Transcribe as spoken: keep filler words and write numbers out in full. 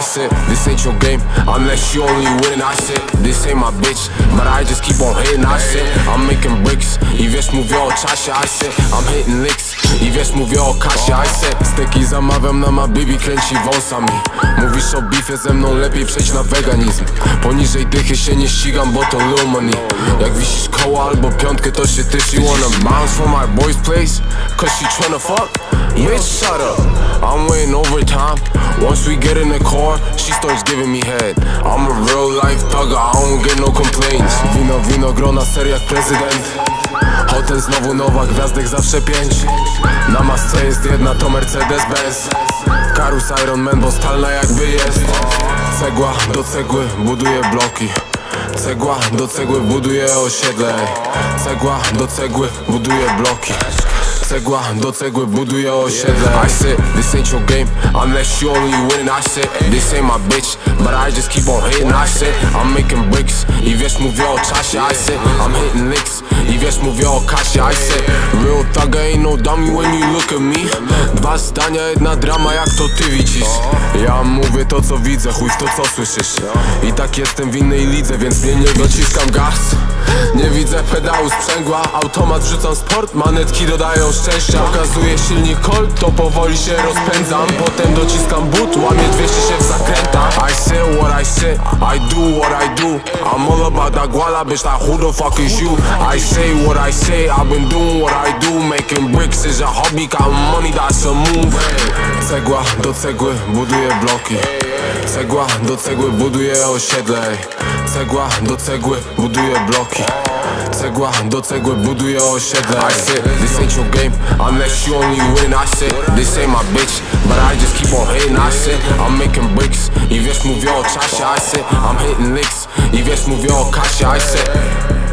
said, this ain't your game unless you only win. I said, this ain't my bitch, but I just keep on hitting. I said, I'm making bricks i wiesz mówię o czasie. I said, I'm hitting licks i wiesz mówię o kasie. I said, styki zamawiam na ma bibi, kręci wąsami. Mówisz o bifie ze mną, lepiej przejść na veganizm. Poniżej dychy się nie ścigam, bo to little money. Jak wisisz koło albo piątkę, to się tysz. You wanna bounce from my boy's place cause she tryna fuck? Bitch, shut up, I'm waiting overtime. Once we get in the car, she starts giving me head. I'm a real life thugger, I don't get no complaints. Wino, wino, grona, ser jak prezydent. Hotel znowu nowa, gwiazdek zawsze pięć. Na masce jest jedna, to Mercedes-Benz. Karus Iron Man, bo stalna jakby jest. Cegła do cegły buduje bloki. Cegła do cegły buduje osiedle. Cegła do cegły buduje bloki. Cegła do cegły buduje osiedle. I said, this ain't your game unless you only win. I said, this ain't my bitch, but I just keep on hitting. I said, I'm making bricks i wiesz mówię o czasie. I said, I'm hitting licks i wiesz mówię o kasie. I said, real thugger ain't no dummy when you look at me. Dwa zdania, jedna drama, jak to ty widzisz. Ja mówię to co widzę, chuj w to co słyszysz. I tak jestem w innej lidze, więc mnie nie dociskam gaz. Nie widzę pedału sprzęgła, automat wrzucam sport, manetki dodają szczęścia. Pokazuję silnik Colt, to powoli się rozpędzam. Potem dociskam but, łamię dwieście się w zakrętach. I say what I say, I do what I do. I'm all about that guala, bitch, like who the fuck is you? I say what I say, I've been doing what I do. Making bricks is a hobby, got money, that's a move. Cegła do cegły buduje bloki. Cegła do cegły buduje osiedle. Cegła do cegły buduje bloki. Cegła do cegły buduje osiedle. I said, this ain't your game unless you only win. I said, this ain't my bitch, but I just keep on hitting. I said, I'm making bricks i wiesz mówię o czasie. I said, I'm hitting licks i wiesz mówię o kasie. I said